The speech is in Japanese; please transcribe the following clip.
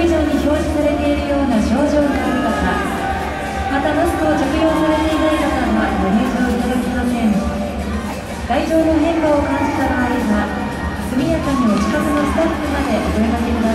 会場に表示されているような症状がある方、またマスクを着用されていない方はご入場いただきません。会場の変化を感じた場合は速やかにお近くのスタッフまでお声掛けください。